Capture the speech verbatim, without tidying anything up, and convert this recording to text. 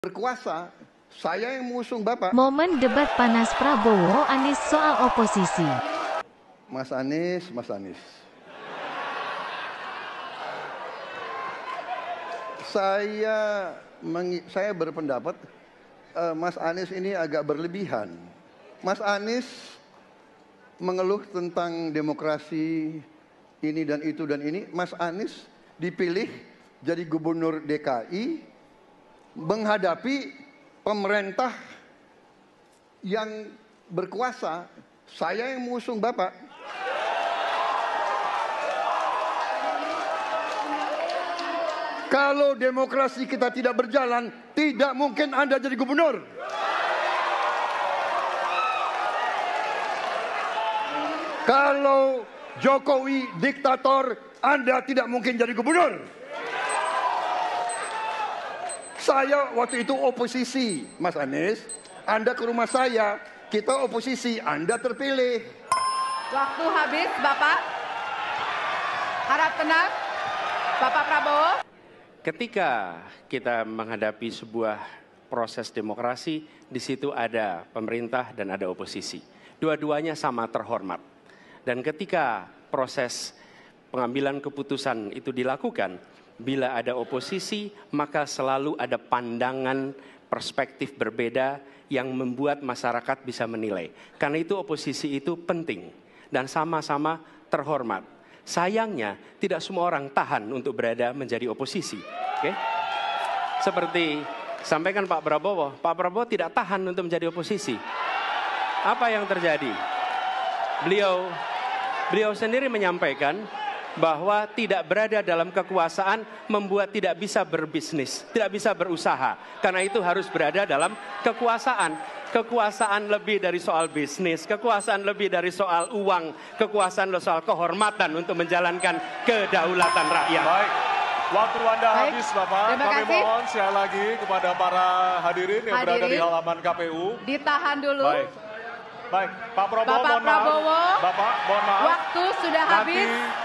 berkuasa, saya yang mengusung Bapak. Momen debat panas Prabowo Anies soal oposisi. Mas Anies, Mas Anies. Saya mengi- saya berpendapat uh, Mas Anies ini agak berlebihan. Mas Anies mengeluh tentang demokrasi ini dan itu dan ini. Mas Anies dipilih jadi gubernur D K I menghadapi pemerintah yang berkuasa. Saya yang mengusung Bapak. Kalau demokrasi kita tidak berjalan, tidak mungkin Anda jadi gubernur. Kalau Jokowi diktator, Anda tidak mungkin jadi gubernur. Saya waktu itu oposisi, Mas Anies. Anda ke rumah saya, kita oposisi, Anda terpilih. Waktu habis, Bapak. Harap tenang, Bapak Prabowo. Ketika kita menghadapi sebuah proses demokrasi, di situ ada pemerintah dan ada oposisi. Dua-duanya sama terhormat. Dan ketika proses pengambilan keputusan itu dilakukan, bila ada oposisi, maka selalu ada pandangan perspektif berbeda yang membuat masyarakat bisa menilai. Karena itu oposisi itu penting dan sama-sama terhormat. Sayangnya tidak semua orang tahan untuk berada menjadi oposisi. Oke? Seperti sampaikan Pak Prabowo, Pak Prabowo tidak tahan untuk menjadi oposisi. Apa yang terjadi? Beliau beliau sendiri menyampaikan bahwa tidak berada dalam kekuasaan membuat tidak bisa berbisnis, tidak bisa berusaha. Karena itu harus berada dalam kekuasaan. Kekuasaan lebih dari soal bisnis, kekuasaan lebih dari soal uang, kekuasaan soal kehormatan untuk menjalankan kedaulatan rakyat. Baik, waktu Anda Baik. habis Bapak. Terima Kami kasih. mohon sekali lagi kepada para hadirin yang berada di Hadirin. halaman K P U. Ditahan dulu. Baik, baik, Pak Prabowo Bapak mohon maaf. Prabowo. Bapak mohon maaf. Waktu sudah Nanti habis.